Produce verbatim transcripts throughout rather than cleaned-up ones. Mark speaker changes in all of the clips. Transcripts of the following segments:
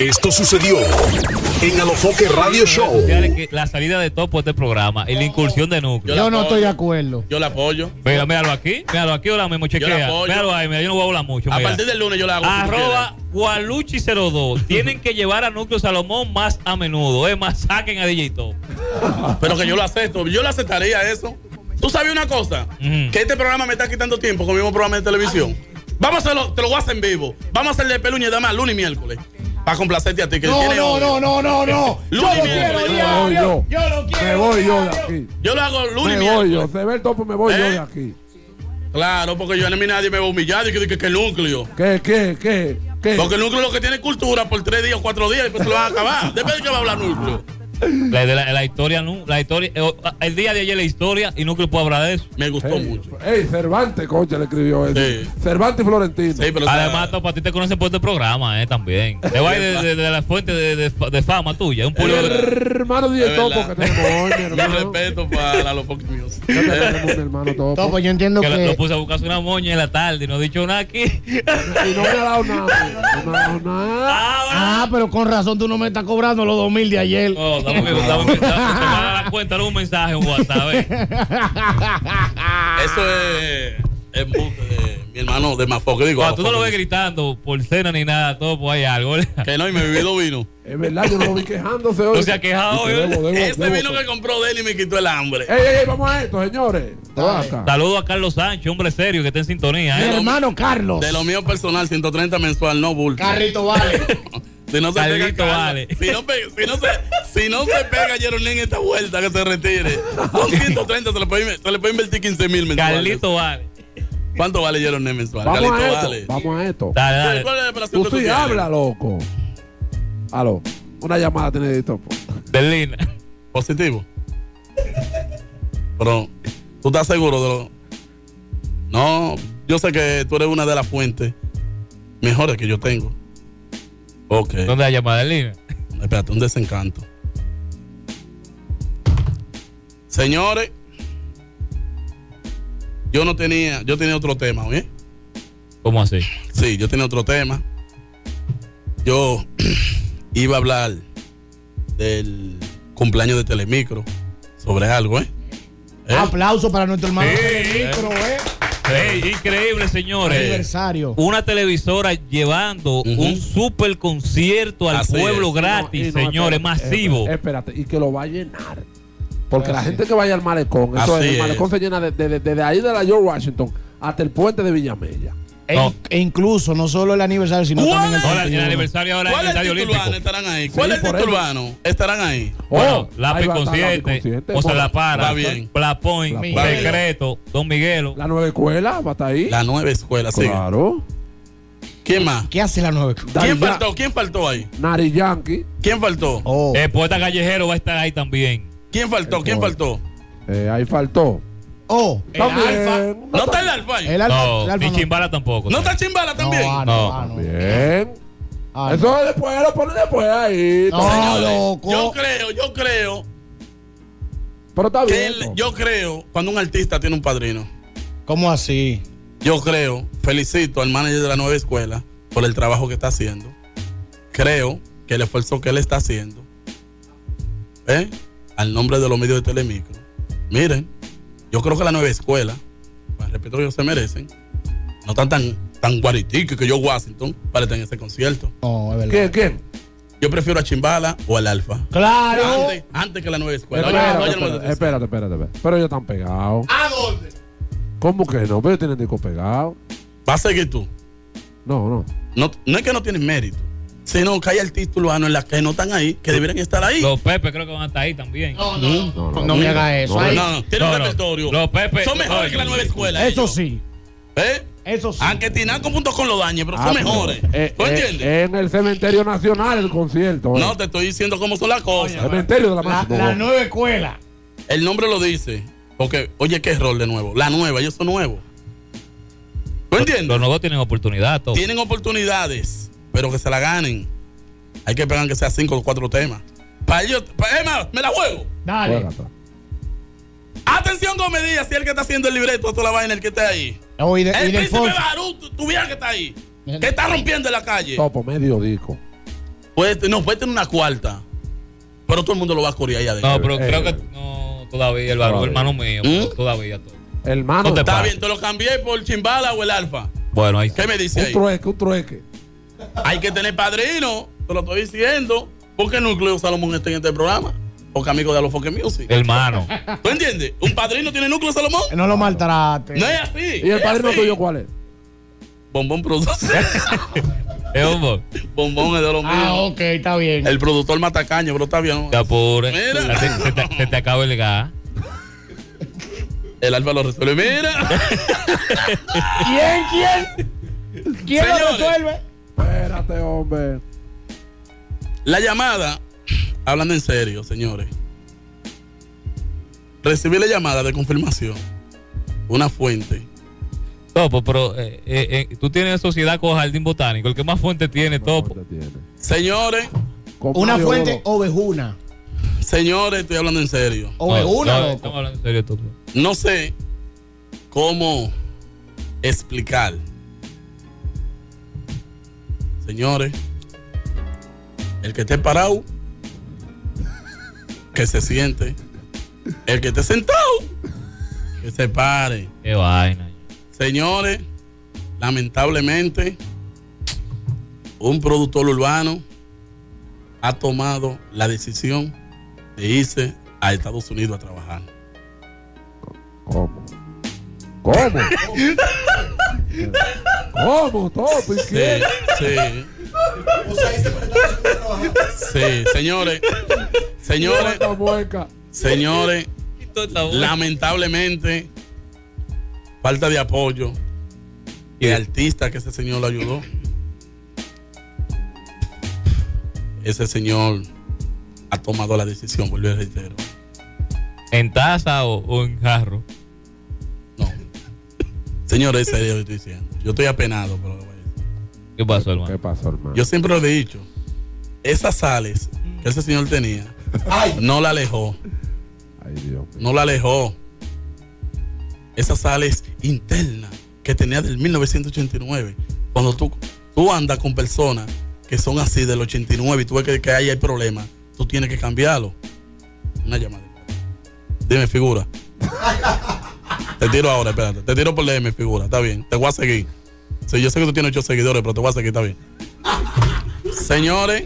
Speaker 1: Esto sucedió en Alofoque Radio Show.
Speaker 2: La salida de Topo de este programa y la incursión de Núcleo.
Speaker 3: Yo, yo no estoy de acuerdo.
Speaker 4: Yo la apoyo.
Speaker 2: Mira, míralo aquí. Míralo aquí ahora mismo. Chequea. Míralo ahí. Mira, yo no voy a hablar mucho.
Speaker 4: A
Speaker 2: mira.
Speaker 4: partir del lunes yo la hago.
Speaker 2: Arroba Gualuchi cero dos. Tienen que llevar a Núcleo Salomón más a menudo. Es más, saquen a D J Top.
Speaker 4: Pero que yo lo acepto. Yo lo aceptaría eso. ¿Tú sabes una cosa? Uh-huh. Que este programa me está quitando tiempo con el mismo programa de televisión. Vamos a hacerlo, te lo voy a hacer en vivo. Vamos a hacerle Peluña y Dama lunes y miércoles. Para complacerte a ti. Que
Speaker 3: no,
Speaker 4: tiene
Speaker 3: no, no, no, no, no.
Speaker 4: Lunes y miércoles.
Speaker 3: Yo, yo, yo, yo lo quiero.
Speaker 5: Me voy yo de aquí.
Speaker 4: Yo lo hago lunes y
Speaker 5: miércoles. Me voy yo. Se ve el Topo, me voy ¿Eh? yo de aquí.
Speaker 4: Claro, porque yo a mí nadie me va a humillar y que, que, que el núcleo.
Speaker 5: ¿Qué, qué, qué, qué?
Speaker 4: Porque el núcleo lo que tiene es cultura por tres días o cuatro días y después se lo van a acabar. Después de que va a hablar núcleo.
Speaker 2: La, la, la historia, la historia, el día de ayer la historia y Núcleo puede hablar de eso.
Speaker 4: Me gustó
Speaker 5: hey,
Speaker 4: mucho.
Speaker 5: Ey, Cervantes, coche, le escribió eso. Sí. Cervantes y Florentino. Sí,
Speaker 2: pero además, Topo, a ti te conocen por este programa, eh, también. Te va de, de, de la fuente de, de, de fama tuya. Un pueblo de...
Speaker 5: hermano D J Topo que tenemos hoy, mi hermano.
Speaker 4: Yo respeto para los Fox News.
Speaker 5: Yo tenemos mi hermano Topo.
Speaker 3: Topo, yo entiendo que...
Speaker 2: que... Lo puse a buscarse una moña en la tarde y no he dicho nada aquí.
Speaker 5: Y no me ha dado nada. No me ha dado nada.
Speaker 3: Ah, ah, pero con razón tú no me estás cobrando los dos mil de ayer.
Speaker 2: No, dame que dame te van a dar cuenta de un mensaje en WhatsApp. ¿eh?
Speaker 4: Eso es en busca de mi hermano de Mafoque. Digo,
Speaker 2: cuando tú no lo ves gritando por cena ni nada, todo pues hay algo. ¿verdad?
Speaker 4: Que no, y me bebido vino.
Speaker 5: Es verdad, yo no lo vi quejándose hoy.
Speaker 2: No se ha quejado hoy.
Speaker 4: Debo, debo, Ese debo, vino debo. que compró de él y me quitó el hambre.
Speaker 5: Ey, ey, ey, vamos a esto, señores.
Speaker 2: Saludos a Carlos Sánchez, hombre serio que está en sintonía.
Speaker 3: Mi
Speaker 2: ¿eh?
Speaker 3: hermano Carlos.
Speaker 4: De lo mío personal, ciento treinta mensual, no bulto.
Speaker 3: Carrito vale.
Speaker 4: Si no se
Speaker 2: Carlito
Speaker 4: pega,
Speaker 2: vale.
Speaker 4: Si no, pega, si, no se, si no se pega Jeronín en esta vuelta, que se retire. Con ciento treinta se le puede, se le puede invertir quince mil mensuales.
Speaker 2: Carlito vale.
Speaker 4: ¿Cuánto vale Jeronín mensual?
Speaker 5: Vamos
Speaker 4: Carlito
Speaker 5: a esto,
Speaker 4: vale.
Speaker 5: Vamos a esto.
Speaker 2: Dale, dale.
Speaker 4: ¿Cuál es la operación
Speaker 5: tú
Speaker 4: que tú
Speaker 5: sí
Speaker 4: tienes?
Speaker 5: habla, loco. Aló. Una llamada tiene de Topo.
Speaker 2: Del Lina.
Speaker 4: Positivo. Pero, ¿tú estás seguro de lo...? No, yo sé que tú eres una de las fuentes mejores que yo tengo. Ok.
Speaker 2: ¿Dónde hay llamada del Lina?
Speaker 4: Espérate, un desencanto. Señores, yo no tenía, yo tenía otro tema, ¿oye?
Speaker 2: ¿Cómo así?
Speaker 4: Sí, yo tenía otro tema. Yo iba a hablar del cumpleaños de Telemicro sobre algo, ¿eh? ¿Eh?
Speaker 3: Aplauso para nuestro hermano
Speaker 2: sí,
Speaker 3: Telemicro, ¿eh?
Speaker 2: Hey, increíble, señores.
Speaker 3: Aniversario.
Speaker 2: Una televisora llevando uh-huh. un super concierto al
Speaker 4: Así
Speaker 2: pueblo
Speaker 4: es.
Speaker 2: gratis, no, no,
Speaker 5: espérate,
Speaker 2: señores, masivo.
Speaker 5: Espérate, y que lo va a llenar. Porque Así la gente que vaya al malecón, eso es, el malecón es. se llena desde de, de, de ahí de la George Washington hasta el puente de Villamella.
Speaker 3: E, no. e incluso no solo el aniversario, sino también el,
Speaker 2: ahora, el aniversario ahora
Speaker 4: ¿Cuál
Speaker 2: el estadio olímpico.
Speaker 4: Estarán ahí. ¿Cuál
Speaker 5: sí,
Speaker 4: es el título urbano? Estarán ahí.
Speaker 5: Oh,
Speaker 2: bueno, Lápiz Consciente, o sea, La Para, La Point, Secreto, Don Miguelo.
Speaker 5: La nueva escuela va a estar ahí.
Speaker 4: La nueva escuela, sí.
Speaker 5: Claro.
Speaker 4: ¿Quién más?
Speaker 3: ¿Qué hace la nueva escuela?
Speaker 4: ¿Quién faltó? ¿Quién faltó ahí?
Speaker 5: Nari Yankee.
Speaker 4: ¿Quién faltó?
Speaker 3: Oh.
Speaker 2: El poeta callejero va a estar ahí también.
Speaker 4: ¿Quién faltó?
Speaker 5: El
Speaker 4: ¿Quién
Speaker 5: poeta.
Speaker 4: faltó?
Speaker 5: Eh, ahí faltó.
Speaker 3: Oh,
Speaker 4: el Alfa. ¿No está el Alfa ahí?
Speaker 3: El Alfa,
Speaker 2: no,
Speaker 3: el Alfa
Speaker 2: ni
Speaker 3: no.
Speaker 2: Chimbala tampoco.
Speaker 4: ¿No está Chimbala también?
Speaker 3: No,
Speaker 2: no,
Speaker 3: no.
Speaker 5: Bien.
Speaker 3: Ah,
Speaker 5: Eso no. Después lo ponen después ahí.
Speaker 3: No,
Speaker 4: Señores,
Speaker 3: loco.
Speaker 4: Yo creo, yo creo.
Speaker 5: Pero está
Speaker 4: que
Speaker 5: bien.
Speaker 4: él, yo creo cuando un artista tiene un padrino.
Speaker 3: ¿Cómo así?
Speaker 4: Yo creo, felicito al manager de la nueva escuela por el trabajo que está haciendo. Creo que el esfuerzo que él está haciendo, ¿eh? Al nombre de los medios de Telemicro. Miren, yo creo que la nueva escuela, con el respeto que ellos se merecen, no están tan, tan guaritiques que yo Washington para estar en ese concierto.
Speaker 3: No, es verdad.
Speaker 5: ¿Quién? ¿Quién?
Speaker 4: Yo prefiero a Chimbala o al Alfa.
Speaker 3: Claro.
Speaker 4: Antes, antes que la nueva escuela.
Speaker 5: Espérate,
Speaker 4: Oye,
Speaker 5: espérate,
Speaker 4: oye,
Speaker 5: espérate, espérate, espérate, espérate. Pero ellos están pegados.
Speaker 4: ¿A dónde?
Speaker 5: ¿Cómo que no? Pero tienen discos pegados.
Speaker 4: ¿Vas a seguir tú?
Speaker 5: No, no.
Speaker 4: No, no es que no tienen mérito, sino que hay artistas urbanos en las que no están ahí, que deberían estar ahí.
Speaker 2: Los Pepe creo que van a estar ahí también.
Speaker 4: No, no, no,
Speaker 3: no, no, no me haga eso.
Speaker 4: No,
Speaker 3: Ay.
Speaker 4: no, no, tienen
Speaker 2: No,
Speaker 4: un
Speaker 2: no.
Speaker 4: repertorio.
Speaker 2: Los Pepe
Speaker 4: son mejores
Speaker 2: no,
Speaker 4: que la nueva escuela.
Speaker 3: Eso
Speaker 4: ellos.
Speaker 3: sí.
Speaker 4: ¿Eh?
Speaker 3: Eso sí.
Speaker 4: Aunque Tinaco punto con lo dañe, pero
Speaker 5: Ah,
Speaker 4: son
Speaker 5: pero,
Speaker 4: mejores.
Speaker 5: eh,
Speaker 4: ¿Tú
Speaker 5: eh,
Speaker 4: entiendes?
Speaker 5: eh, en el Cementerio Nacional el concierto.
Speaker 4: No,
Speaker 5: eh.
Speaker 4: te estoy diciendo cómo son las cosas.
Speaker 5: Cementerio de la
Speaker 3: La,
Speaker 5: Máxima.
Speaker 3: la nueva escuela.
Speaker 4: El nombre lo dice. Porque, oye, ¿qué rol de nuevo? La nueva, ellos son nuevos. ¿Tú entiendes?
Speaker 2: Los nuevos tienen oportunidad. Todo.
Speaker 4: Tienen oportunidades, pero que se la ganen. Hay que pegar que sea cinco o cuatro temas. Para ellos, para, es más, me la juego.
Speaker 3: Dale.
Speaker 5: Juégate.
Speaker 4: Atención, Comedia, si el que está haciendo el libreto, toda la vaina, el que está ahí.
Speaker 3: Oh, y de,
Speaker 4: El
Speaker 3: y de
Speaker 4: príncipe
Speaker 3: Fonsi.
Speaker 4: Barú, tu, tu vieja que está ahí. Que está rompiendo en la calle.
Speaker 5: Topo, medio disco.
Speaker 4: Puede, no, puede tener una cuarta. Pero todo el mundo lo va a corear allá adentro.
Speaker 2: No, pero
Speaker 5: Eh.
Speaker 2: creo que no, todavía el varón, hermano mío, pero
Speaker 4: ¿Mm?
Speaker 2: todavía todo.
Speaker 5: Hermano,
Speaker 2: No te
Speaker 4: Está
Speaker 2: pasa.
Speaker 4: bien, te lo cambié por Chimbala o el Alfa.
Speaker 2: Bueno, ahí
Speaker 4: ¿Qué me dice
Speaker 5: un
Speaker 4: ahí?
Speaker 5: trueque, un trueque.
Speaker 4: Hay que tener padrino, te lo estoy diciendo. ¿Por qué Núcleo Salomón está en este programa? Porque amigo de Alofoque Music.
Speaker 2: hermano.
Speaker 4: ¿Tú entiendes? ¿Un padrino tiene Núcleo Salomón?
Speaker 3: No lo maltrate.
Speaker 4: No es así.
Speaker 5: ¿Y el
Speaker 4: es
Speaker 5: padrino
Speaker 4: así.
Speaker 5: tuyo cuál es?
Speaker 4: Bombón produce.
Speaker 2: Es un
Speaker 4: Bombón es de los míos.
Speaker 3: Ah, ok, está bien.
Speaker 4: El productor matacaño, pero está bien.
Speaker 2: te apures.
Speaker 4: Mira.
Speaker 2: Se, se te, se te acaba el gas.
Speaker 4: El Alfa lo resuelve. Mira.
Speaker 3: ¿Quién, quién? ¿Quién lo
Speaker 4: Señores.
Speaker 3: resuelve?
Speaker 5: Espérate, hombre.
Speaker 4: La llamada, hablando en serio, señores. Recibí la llamada de confirmación. Una fuente.
Speaker 2: Topo, pero eh, eh, eh, tú tienes sociedad con Jardín Botánico. El que más fuente tiene, Topo.
Speaker 5: ¿Cuánto tiene?
Speaker 4: Señores,
Speaker 5: Con
Speaker 3: Una
Speaker 5: Mario
Speaker 3: fuente
Speaker 5: Dodo.
Speaker 3: ovejuna.
Speaker 4: señores, estoy hablando en serio.
Speaker 3: Ovejuna,
Speaker 2: No,
Speaker 3: loco.
Speaker 2: estamos hablando en serio, Topo.
Speaker 4: No sé cómo explicar. Señores, el que esté parado, que se siente. El que esté sentado, que se pare.
Speaker 2: Qué vaina.
Speaker 4: Señores, lamentablemente, un productor urbano ha tomado la decisión de irse a Estados Unidos a trabajar.
Speaker 5: ¿Cómo? ¿Cómo? ¿Cómo? Topo, ¿y
Speaker 4: Sí,
Speaker 5: quién?
Speaker 4: sí. Sí, señores, señores,
Speaker 5: Esta mueca.
Speaker 4: señores,
Speaker 2: Esto está bueno.
Speaker 4: lamentablemente, falta de apoyo de artista que ese señor lo ayudó. Ese señor ha tomado la decisión, vuelvo a reitero.
Speaker 2: ¿En taza o, o en jarro?
Speaker 4: No. Señores, ese yo estoy diciendo. Yo estoy apenado, pero lo voy a decir.
Speaker 2: ¿Qué pasó,
Speaker 5: ¿Qué
Speaker 2: hermano?
Speaker 5: pasó, hermano?
Speaker 4: Yo siempre lo he dicho. Esas sales que ese señor tenía, no la alejó.
Speaker 5: Ay, Dios mío.
Speaker 4: No la alejó. Esas sales internas que tenía del mil novecientos ochenta y nueve. Cuando tú, tú andas con personas que son así del ochenta y nueve y tú ves que, que ahí hay problemas, tú tienes que cambiarlo. Una llamada. Dime, figura. Te tiro ahora, espérate. Te tiro por D M, figura. Está bien. Te voy a seguir. Sí, yo sé que tú tienes ocho seguidores, pero te voy a seguir. Está bien. Señores,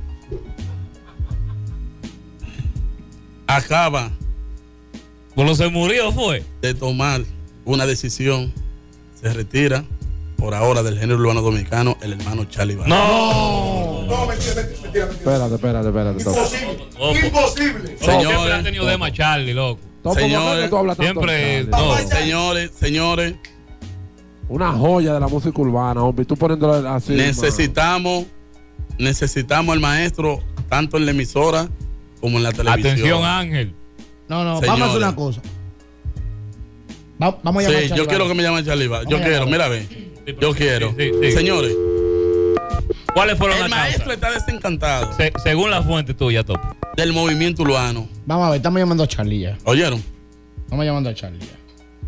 Speaker 4: acaba
Speaker 2: ¿Bueno se murió fue?
Speaker 4: de tomar una decisión. Se retira por ahora del género urbano dominicano el hermano Charlie Vargas.
Speaker 2: No.
Speaker 6: No, mentira, mentira, mentira.
Speaker 5: Espérate, espérate, espérate. Topo.
Speaker 6: Imposible. Imposible.
Speaker 4: Señores,
Speaker 2: Siempre ha tenido dema Charlie, loco.
Speaker 5: Topo, ¿por qué
Speaker 4: Señores,
Speaker 5: que tú hablas tanto
Speaker 2: siempre
Speaker 5: de Charlie?
Speaker 2: no.
Speaker 4: Señores, señores,
Speaker 5: Una joya de la música urbana, hombre. Y tú poniéndolo así.
Speaker 4: necesitamos, necesitamos al maestro tanto en la emisora como en la televisión.
Speaker 2: Atención, Ángel.
Speaker 3: No, no,
Speaker 4: Señores.
Speaker 3: vamos a hacer una cosa. Va- vamos a llamar a
Speaker 4: Sí,
Speaker 3: Charlie
Speaker 4: yo quiero que
Speaker 3: Vargas.
Speaker 4: me llamen Charlie Vargas. Yo
Speaker 3: Vamos a
Speaker 4: quiero,
Speaker 3: llamar.
Speaker 4: mira, ve.
Speaker 2: Sí,
Speaker 4: Yo
Speaker 2: pero-
Speaker 4: quiero.
Speaker 2: sí, sí, sí.
Speaker 4: Señores,
Speaker 2: ¿Cuáles fueron
Speaker 4: el
Speaker 2: las
Speaker 4: maestro
Speaker 2: causas?
Speaker 4: está desencantado
Speaker 2: Se- según la fuente tuya, Topo.
Speaker 4: del movimiento urbano.
Speaker 3: Vamos a ver, estamos llamando a Charlie ya.
Speaker 4: ¿Oyeron?
Speaker 3: Estamos llamando a Charlie ya.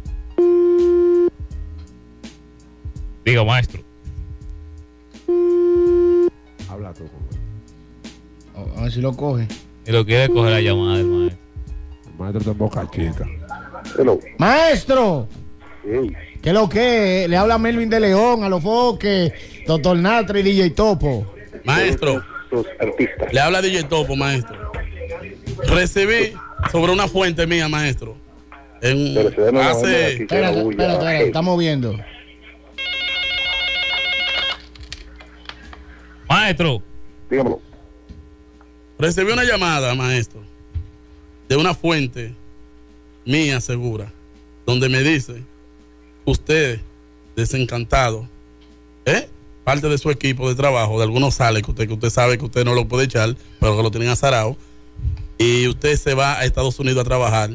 Speaker 2: Digo, maestro.
Speaker 5: Habla tú con él.
Speaker 3: A- A ver si lo coge.
Speaker 2: Y lo quiere coger la llamada del maestro.
Speaker 5: El maestro está en Boca Chica.
Speaker 6: Hello.
Speaker 3: Maestro,
Speaker 6: Hey.
Speaker 3: ¿qué es lo que es? Le habla Melvin de León, a los foques, Doctor Natra y D J Topo.
Speaker 4: Maestro,
Speaker 6: Los artistas.
Speaker 4: le habla D J Topo, maestro. Recibí sobre una fuente mía, maestro. En,
Speaker 6: Pero se ven los nombres
Speaker 4: hace
Speaker 6: aquí, que
Speaker 3: Espérate,
Speaker 6: la bulla.
Speaker 3: espérate, espérate, estamos viendo.
Speaker 2: Maestro.
Speaker 6: Dígamelo.
Speaker 4: Recibí una llamada, maestro, de una fuente mía segura, donde me dice, usted, desencantado, ¿eh? parte de su equipo de trabajo, de algunos sales que usted, que usted sabe que usted no lo puede echar, pero que lo tienen azarado, y usted se va a Estados Unidos a trabajar,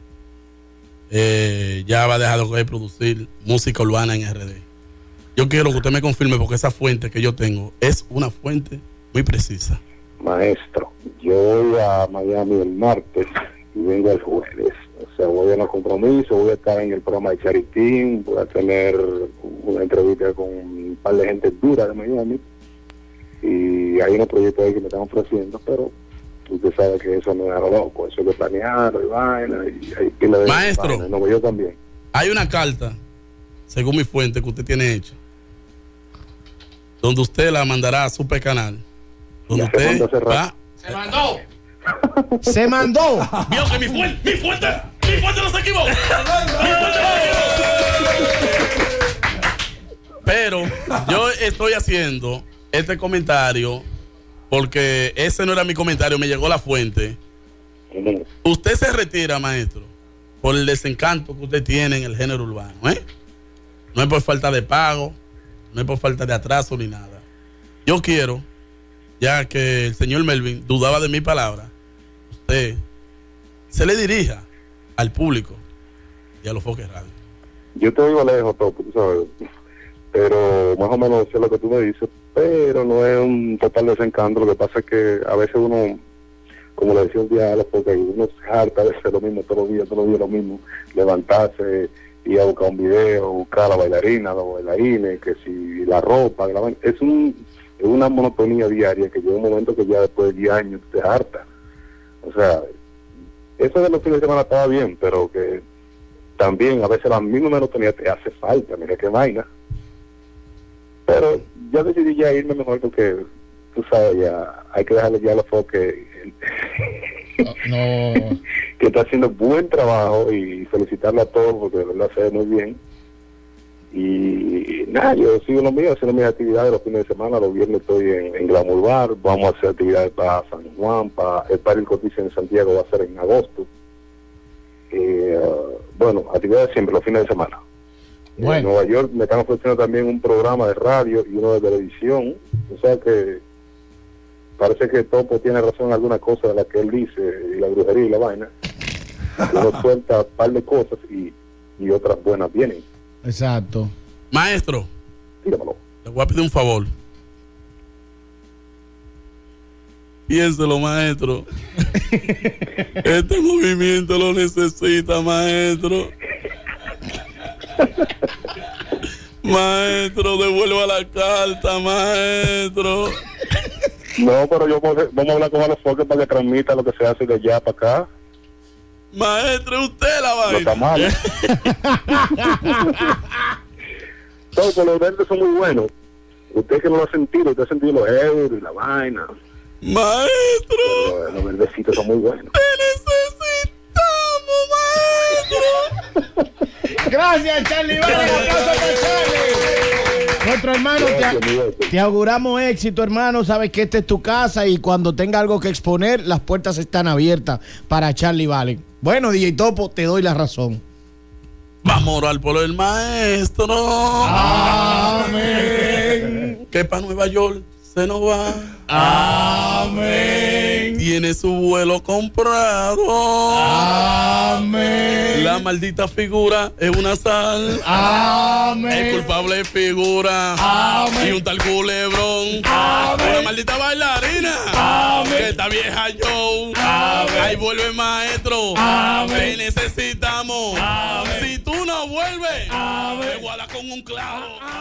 Speaker 4: eh, ya va a dejar de producir música urbana en R D. Yo quiero que usted me confirme, porque esa fuente que yo tengo es una fuente muy precisa.
Speaker 6: Maestro, yo voy a Miami el martes y vengo el jueves. O sea, voy a un compromiso, voy a estar en el programa de Charitín, voy a tener una entrevista con un par de gente dura de Miami. Y y hay unos proyectos ahí que me están ofreciendo, pero usted sabe que eso no es a lo loco, eso es de planear y vaina, y hay que le
Speaker 4: Maestro,
Speaker 6: vaina, no, yo también.
Speaker 4: Hay una carta, según mi fuente, que usted tiene hecha, donde usted la mandará a Super Canal, donde
Speaker 6: Ya se
Speaker 4: usted
Speaker 6: mandó hace rato.
Speaker 4: va...
Speaker 2: ¡Se mandó!
Speaker 3: Se mandó.
Speaker 4: Vio que mi fuente, mi fuente, mi fuente no se equivoca. Pero yo estoy haciendo este comentario porque ese no era mi comentario, me llegó la fuente.
Speaker 6: Ujú.
Speaker 4: Usted se retira, maestro, por el desencanto que usted tiene en el género urbano, ¿eh? No es por falta de pago, no es por falta de atraso ni nada. Yo quiero, ya que el señor Melvin dudaba de mi palabra, usted se le dirija al público y a los Foques Radio.
Speaker 6: Yo te digo lejos, Topo, tú sabes, pero más o menos sé lo que tú me dices, pero no es un total desencanto. Lo que pasa es que a veces uno, como le decía un día a los Foques, uno se harta de hacer lo mismo todos los días, todos los días lo mismo, levantarse, ir a buscar un video, buscar a la bailarina, a los bailarines, que si la ropa, la vaina. es un es una monotonía diaria que llega un momento que ya después de diez años te harta. O sea, eso de los fines de semana estaba bien, pero que también a veces la misma monotonía te hace falta, mira qué vaina. Pero yo decidí ya irme mejor porque, tú sabes, ya hay que dejarle ya a los Foques
Speaker 3: No.
Speaker 6: que está haciendo buen trabajo y felicitarle a todos porque de verdad se ve muy bien. Y nada, yo sigo lo mío, haciendo mis actividades los fines de semana. Los viernes estoy en, en Glamour Bar, vamos a hacer actividades para San Juan, para el Party Coticia en Santiago va a ser en agosto. Eh, uh, bueno, actividades siempre los fines de semana.
Speaker 3: Bueno.
Speaker 6: En Nueva York me están ofreciendo también un programa de radio y uno de televisión. O sea que parece que Topo tiene razón en alguna cosa de la que él dice, y la brujería y la vaina. Uno suelta un par de cosas y, y otras buenas vienen.
Speaker 3: Exacto.
Speaker 4: Maestro,
Speaker 6: Dígamelo.
Speaker 4: le voy a pedir un favor. Piénselo, maestro. Este movimiento lo necesita, maestro. Maestro, devuelva la carta, maestro.
Speaker 6: No, pero yo vamos a hablar con los Foques para que transmita lo que se hace de allá para acá.
Speaker 4: Maestro, usted la
Speaker 6: Los
Speaker 4: vaina.
Speaker 6: tamales. Todos los verdes son muy buenos. Usted que no lo ha sentido, usted ha sentido los euros y la vaina.
Speaker 4: Maestro,
Speaker 6: Pero los verdecitos son muy buenos.
Speaker 4: te necesitamos, maestro.
Speaker 3: Gracias, Charlie. Vale, un aplauso para Charlie. Nuestro hermano,
Speaker 6: Gracias,
Speaker 3: te,
Speaker 6: mi beso.
Speaker 3: te auguramos éxito, hermano. Sabes que esta es tu casa y cuando tenga algo que exponer, las puertas están abiertas para Charlie Vale. Bueno, D J Topo, te doy la razón.
Speaker 4: Vamos a orar por el maestro.
Speaker 3: Amén.
Speaker 4: Que para Nueva York se nos va.
Speaker 3: Amén.
Speaker 4: Tiene su vuelo comprado.
Speaker 3: Amén.
Speaker 4: La maldita figura es una sal.
Speaker 3: Amén.
Speaker 4: El culpable es figura.
Speaker 3: Amén.
Speaker 4: Y un tal culebrón.
Speaker 3: Amén.
Speaker 4: Una maldita bailarina.
Speaker 3: Amén.
Speaker 4: Que está vieja yo.
Speaker 3: Amén.
Speaker 4: Ahí vuelve maestro.
Speaker 3: Amén.
Speaker 4: Te necesitamos.
Speaker 3: Amén.
Speaker 4: Si tú no vuelves,
Speaker 3: Amén.
Speaker 4: te voy a dar con un clavo.